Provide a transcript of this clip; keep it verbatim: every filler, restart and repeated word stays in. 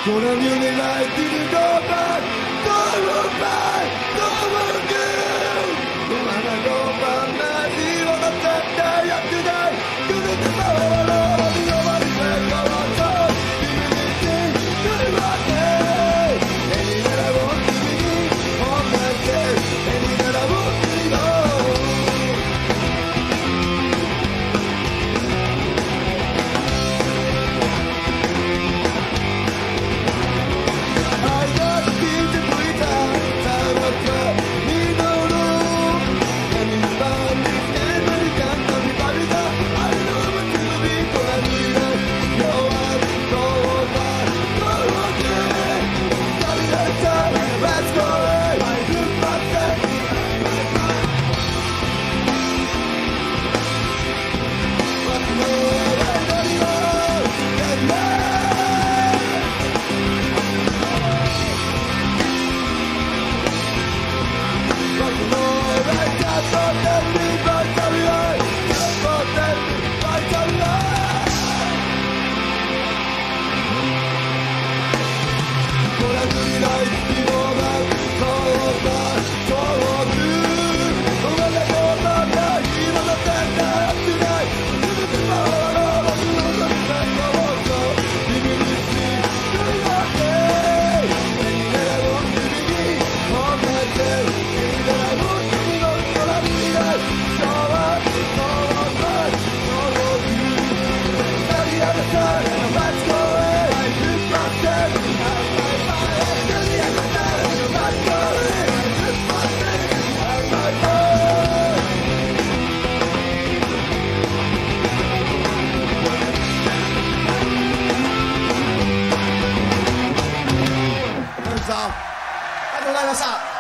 Gonna really like to go back, don't look back, don't look good. Don't wanna go back, man, you wanna take day after day. You need to know what all of you want to make a lot of. You need to do it right there. Any that I want to be on that day, any that I want to go.ありがとうございました。